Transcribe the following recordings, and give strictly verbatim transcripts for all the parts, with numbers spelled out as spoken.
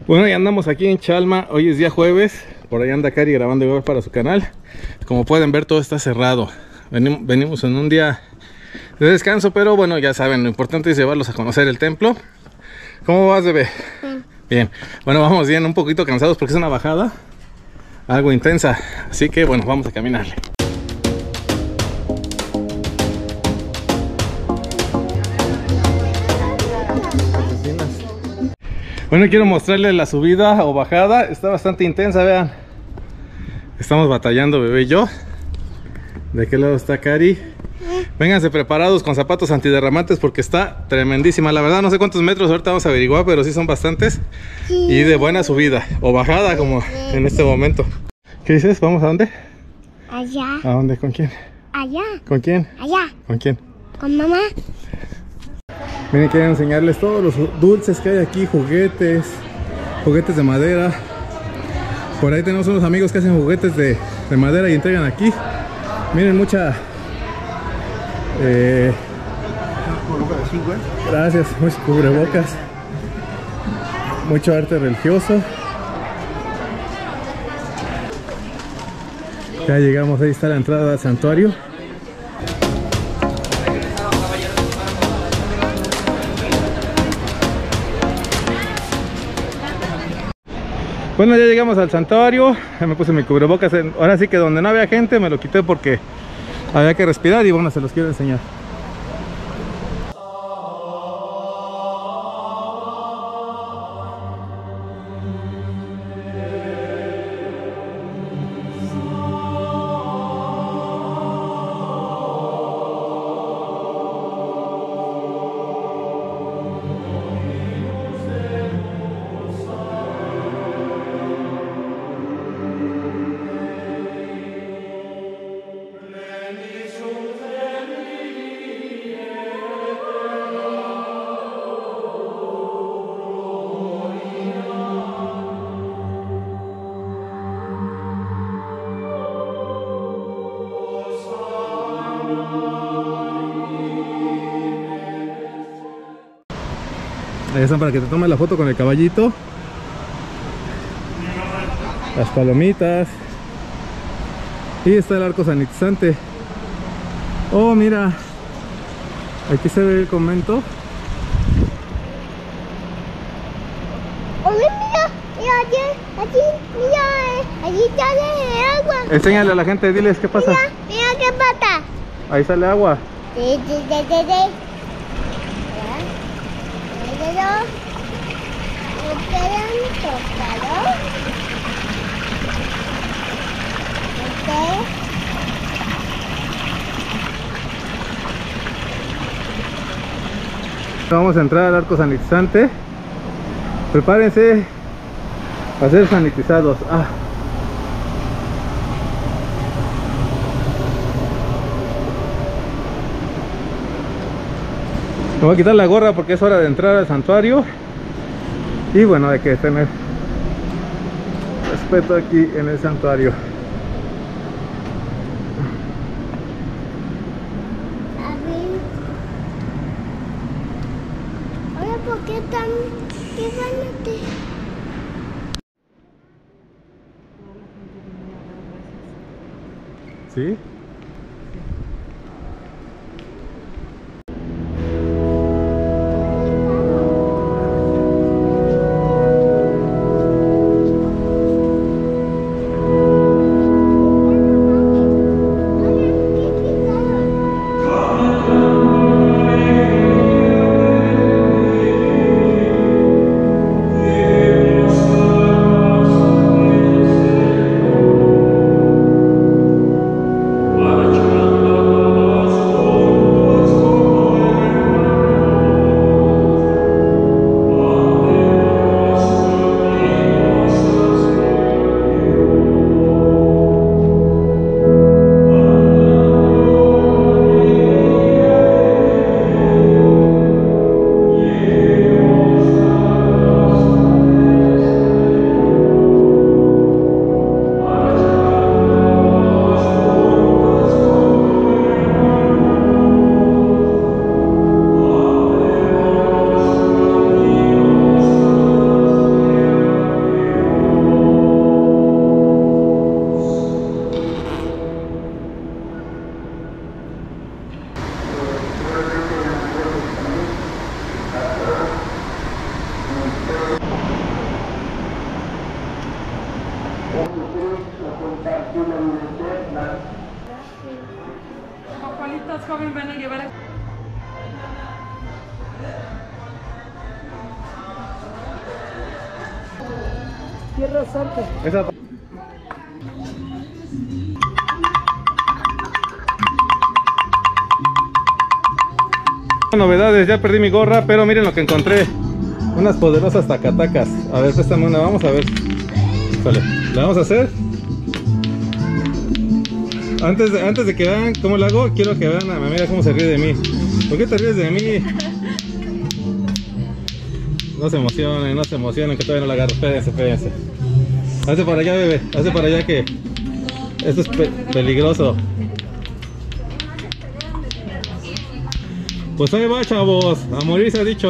Bueno, ya andamos aquí en Chalma. Hoy es día jueves. Por ahí anda Cari grabando igual para su canal. Como pueden ver, todo está cerrado. Venimos, venimos en un día de descanso, pero bueno, ya saben, lo importante es llevarlos a conocer el templo. ¿Cómo vas, bebé? Sí. Bien. Bueno, vamos bien, un poquito cansados porque es una bajada algo intensa. Así que bueno, vamos a caminarle. Bueno, quiero mostrarles la subida o bajada. Está bastante intensa, vean. Estamos batallando, bebé y yo. ¿De qué lado está Cari? Vénganse preparados con zapatos antiderramantes porque está tremendísima. La verdad no sé cuántos metros, ahorita vamos a averiguar, pero sí son bastantes. Y de buena subida o bajada como en este momento. ¿Qué dices? ¿Vamos a dónde? Allá. ¿A dónde? ¿Con quién? Allá. ¿Con quién? Allá. ¿Con quién? Con mamá. Miren, quiero enseñarles todos los dulces que hay aquí, juguetes, juguetes de madera. Por ahí tenemos unos amigos que hacen juguetes de, de madera y entregan aquí. Miren, mucha... Eh, gracias, muchos cubrebocas. Mucho arte religioso. Ya llegamos, ahí está la entrada al santuario. Bueno, ya llegamos al santuario. Ya me puse mi cubrebocas. Ahora sí que donde no había gente me lo quité porque había que respirar y bueno, se los quiero enseñar. Ahí están para que te tomes la foto con el caballito. Las palomitas. Y está el arco sanitizante. Oh, mira. Aquí se ve el convento. Oye, mira, mira, allí, allí, mira, eh, allí sale el agua. Enséñale a la gente, diles qué pasa. Mira, mira qué pasa. Ahí sale agua. Sí, sí, sí, sí, sí. Mira, esperan tocado. Vamos a entrar al arco sanitizante. Prepárense a ser sanitizados. Ah. Me voy a quitar la gorra porque es hora de entrar al santuario. Y bueno, hay que tener respeto aquí en el santuario. A ver. Ahora, ¿por qué tan... qué vanate? ¿Sí? Papalitos, joven, van a llevar a... Tierra Santa. Esa... Novedades, ya perdí mi gorra, pero miren lo que encontré. Unas poderosas tacatacas. A ver, préstame una, vamos a ver. Vale, ¿la vamos a hacer? Antes de, antes de que vean cómo la hago, quiero que vean a mi amiga cómo se ríe de mí. ¿Por qué te ríes de mí? No se emocionen, no se emocionen, que todavía no la agarro. Espérense, espérense. Hazte para allá, bebé. Hazte para allá, que esto es pe peligroso. Pues ahí va, chavos. A morir se ha dicho.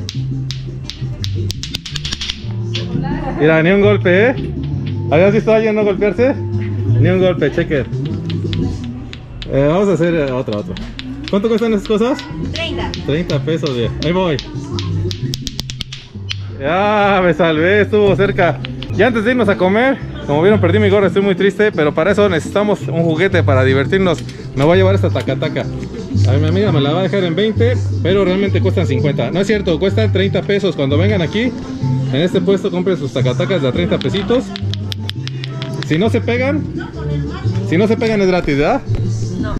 Mira, ni un golpe, ¿eh? ¿Habías visto a alguien no golpearse? Ni un golpe, cheque. Eh, vamos a hacer eh, otra, otra. ¿Cuánto cuestan esas cosas? treinta. treinta pesos, bien. Ahí voy. Ya me salvé, estuvo cerca. Y antes de irnos a comer, como vieron, perdí mi gorra, estoy muy triste, pero para eso necesitamos un juguete para divertirnos. Me voy a llevar esta tacataca. A mi amiga me la va a dejar en veinte, pero realmente cuestan cincuenta. No es cierto, cuestan treinta pesos. Cuando vengan aquí, en este puesto, compren sus tacatacas de a treinta pesitos. Si no se pegan, si no se pegan es gratis, ¿verdad? No.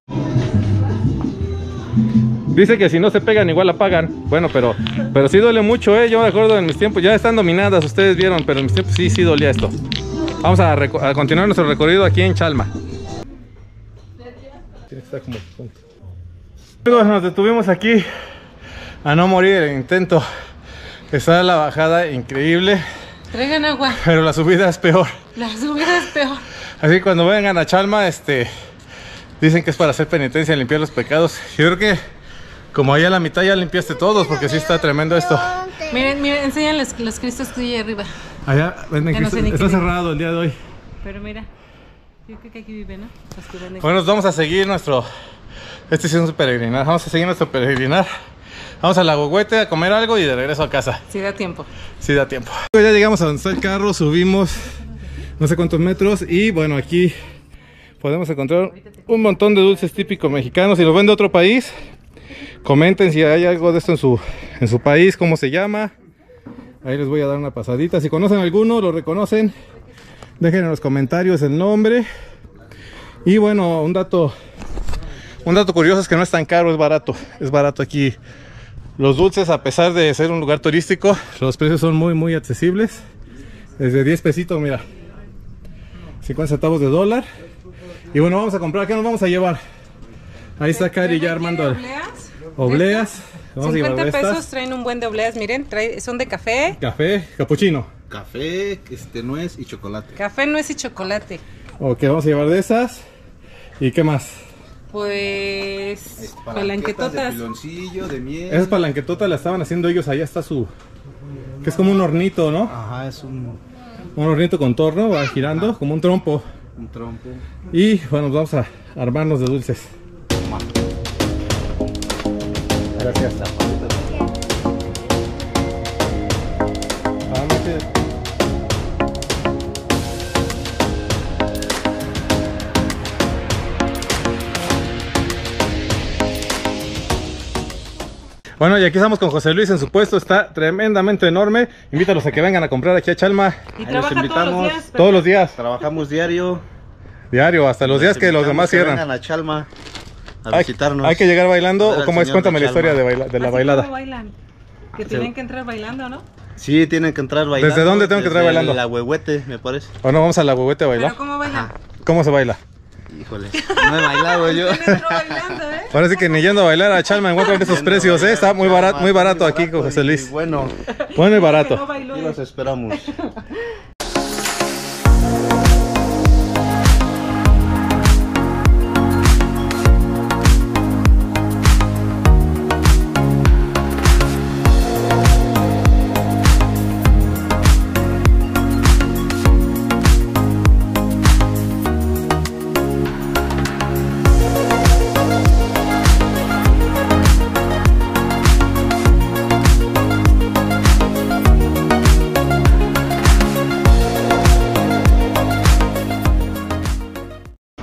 Dice que si no se pegan igual la pagan. Bueno, pero pero sí duele mucho, ¿eh? Yo me acuerdo en mis tiempos, ya están dominadas, ustedes vieron, pero en mis tiempos sí, sí dolía esto. Vamos a, a continuar nuestro recorrido aquí en Chalma. Tiene que estar como punto. Luego nos detuvimos aquí a no morir el intento. Está la bajada increíble, Traigan agua. pero la subida es peor. La subida es peor. Así que cuando vengan a Chalma, este, dicen que es para hacer penitencia, limpiar los pecados. Yo creo que como ahí a la mitad ya limpiaste todos, porque sí está tremendo esto. Miren, miren, enseñan los, los cristos que hay arriba. Allá venden Ya no Cristo. sé ni Está qué cerrado el día de hoy. Pero mira, yo creo que aquí viven, ¿no? Los que venden. Bueno, nos vamos a seguir nuestro... Este sí es un peregrinar. Vamos a seguir nuestro peregrinar. Vamos a la Huehuete a comer algo y de regreso a casa. Si da tiempo. Sí da tiempo. Ya llegamos a donde está el carro, subimos no sé cuántos metros y bueno, aquí podemos encontrar un montón de dulces típicos mexicanos. Si los ven de otro país, comenten si hay algo de esto en su, en su país, cómo se llama. Ahí les voy a dar una pasadita. Si conocen alguno, lo reconocen, dejen en los comentarios el nombre. Y bueno, un dato un dato curioso es que no es tan caro, es barato. Es barato aquí. Los dulces, a pesar de ser un lugar turístico, los precios son muy muy accesibles. Desde diez pesitos, mira, cincuenta centavos de dólar. Y bueno, vamos a comprar. ¿Qué nos vamos a llevar? Ahí está Cari ya armando obleas. obleas. Vamos a llevar cincuenta de pesos estas. traen un buen de obleas, miren, trae, son de café. Café, capuchino. Café, este, nuez y chocolate. Café, nuez y chocolate. Ok, vamos a llevar de esas. ¿Y qué más? Pues Este, palanquetotas. de piloncillo, de miel. Esas palanquetotas las estaban haciendo ellos. Allá está su... que es como un hornito, ¿no? Ajá, es un, Un hornito con torno, va girando como un trompo. un trompo. Y bueno, vamos a armarnos de dulces. Gracias. Ah, mete. Bueno, y aquí estamos con José Luis en su puesto, está tremendamente enorme. Invítalos a que vengan a comprar aquí a Chalma. Y Ahí trabaja los invitamos. todos los días. Todos los días, Trabajamos diario. diario, hasta los días que los demás Vengan cierran. a Chalma a Hay, visitarnos. hay que llegar bailando, A ver o al cómo es, señor cuéntame de la historia Chalma. de, baila- de la Así bailada. como bailan. Que Sí. tienen que entrar bailando, ¿no? Sí, tienen que entrar bailando. ¿Desde dónde tengo que entrar Desde bailando? La Huehuete, me parece. ¿O no vamos a la Huehuete a bailar? Pero ¿cómo bailan? ¿Cómo se baila? Híjole, no he bailado yo. ¿Quién entró bailando, eh? Ahora sí que ni yendo a bailar a Chalma encuentran esos precios, ¿eh? Está muy barato, muy barato aquí con José Luis. Bueno, Bueno y Que no barato. bailó, aquí eh. los esperamos.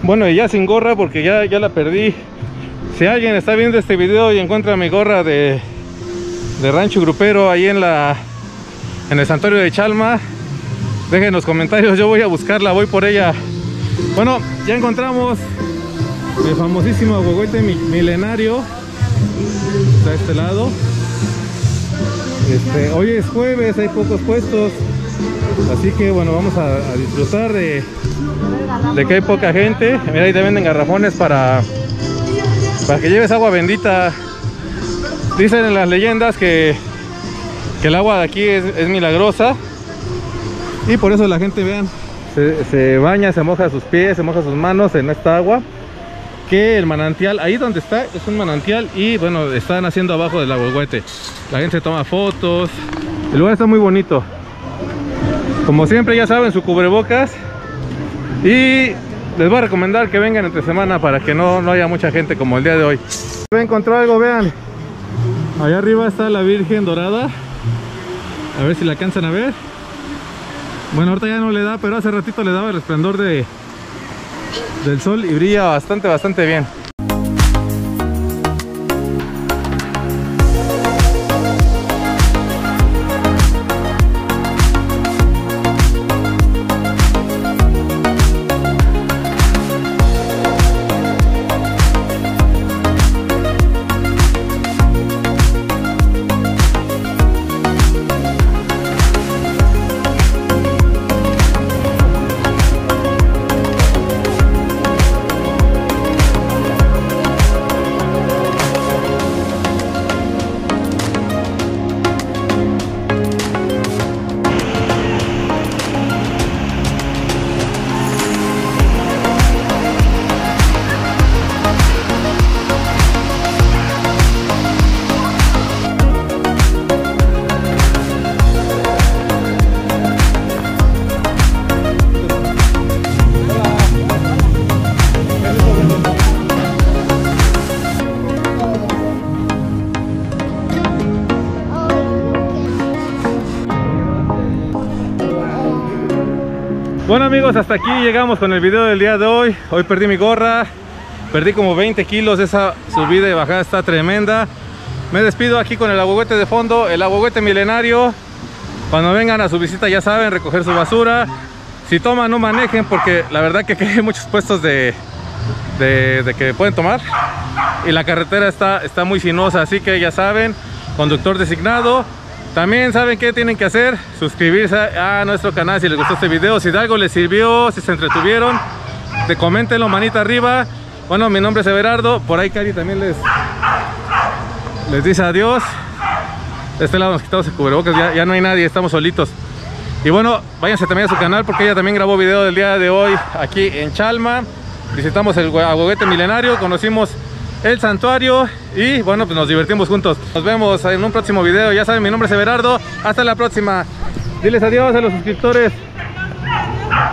Bueno, y ya sin gorra porque ya, ya la perdí. Si alguien está viendo este video y encuentra mi gorra de, de rancho grupero ahí en la en el santuario de Chalma, dejen en los comentarios, yo voy a buscarla, voy por ella. Bueno, ya encontramos el famosísimo agüehuete milenario. Está a este lado. Este, hoy es jueves, hay pocos puestos, así que bueno, vamos a, a disfrutar de, de que hay poca gente. Mira, ahí te venden garrafones para, para que lleves agua bendita. Dicen en las leyendas que, que el agua de aquí es, es milagrosa, y por eso la gente, vean, se, se baña, se moja sus pies, se moja sus manos en esta agua. Que el manantial, ahí donde está, es un manantial, y bueno, están haciendo abajo del agüehuete. La gente toma fotos, el lugar está muy bonito. Como siempre, ya saben, su cubrebocas, y les voy a recomendar que vengan entre semana para que no, no haya mucha gente como el día de hoy. Voy a encontrar algo, vean, allá arriba está la Virgen Dorada, a ver si la alcanzan a ver. Bueno, ahorita ya no le da, pero hace ratito le daba el resplandor de del sol y brilla bastante, bastante bien. Bueno amigos, hasta aquí llegamos con el video del día de hoy. Hoy perdí mi gorra, perdí como veinte kilos, esa subida y bajada está tremenda. Me despido aquí con el agüehuete de fondo, el agüehuete milenario. Cuando vengan a su visita, ya saben, recoger su basura. Si toman, no manejen, porque la verdad que hay muchos puestos de, de, de que pueden tomar, y la carretera está, está muy sinuosa, así que ya saben, conductor designado. También saben qué tienen que hacer: suscribirse a nuestro canal si les gustó este video. Si de algo les sirvió, si se entretuvieron, de coméntenlo, manita arriba. Bueno, mi nombre es Everardo. Por ahí Cari también les, les dice adiós. De este lado nos quitamos el cubrebocas, ya, ya no hay nadie, estamos solitos. Y bueno, váyanse también a su canal porque ella también grabó video del día de hoy aquí en Chalma. Visitamos el agüehuete milenario, conocimos el santuario y bueno, pues nos divertimos juntos. Nos vemos en un próximo video. Ya saben, mi nombre es Everardo. Hasta la próxima. Diles adiós a los suscriptores.